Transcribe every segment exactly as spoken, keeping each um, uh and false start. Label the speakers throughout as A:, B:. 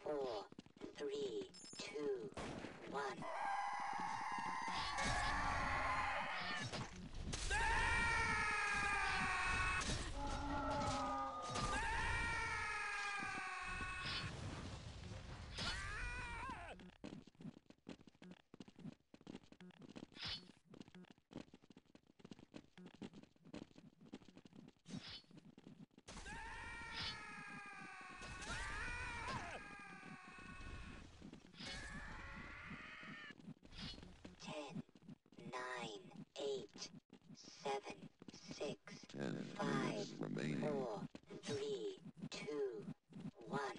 A: four, three, two, one. Ten, nine, eight, seven, six,
B: Ten
A: five,
B: minutes remaining.
A: four, three, two, one.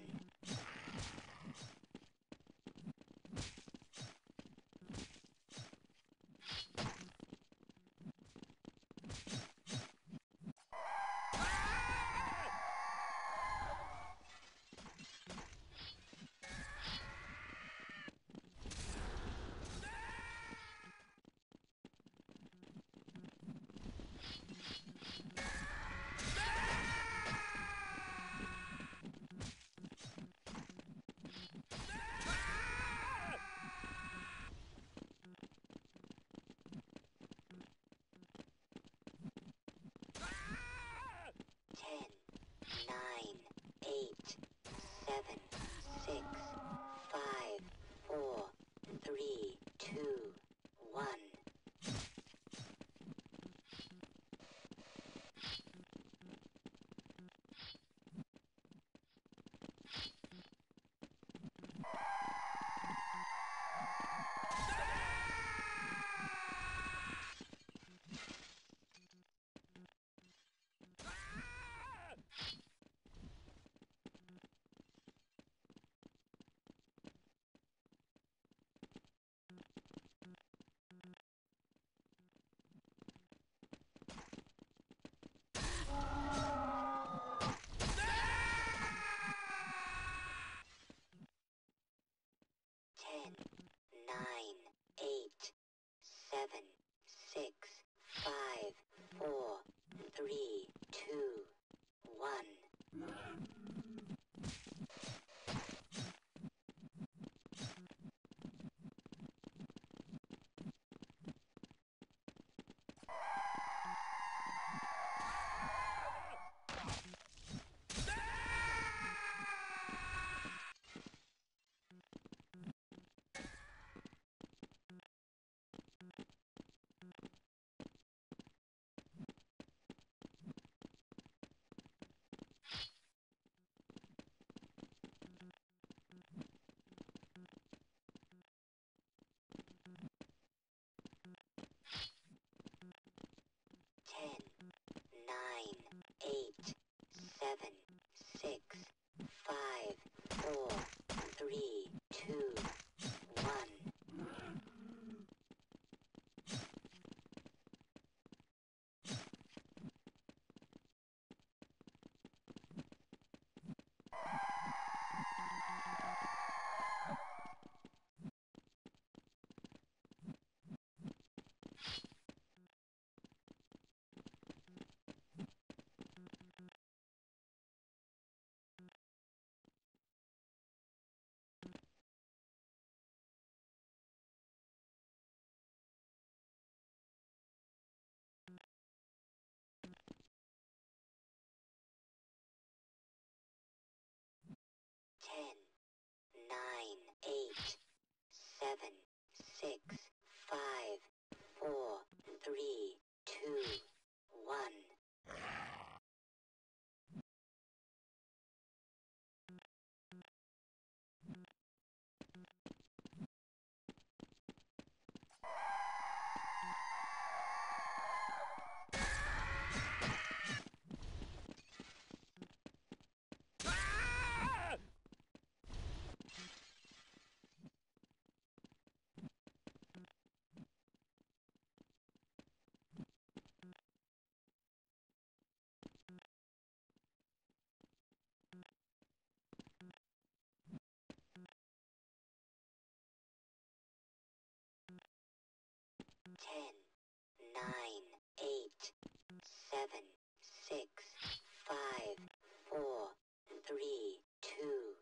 A: Ten, nine, eight, seven, six, five, four, three, two, one. Ten, nine, eight, seven, six, five, four, three, two, one. Ten, nine, eight, seven, six, five, four, three, two, one. Ten, nine, eight, seven, six, five, four, three, two, one. Ten, nine, eight, seven, six, five, four, three, two,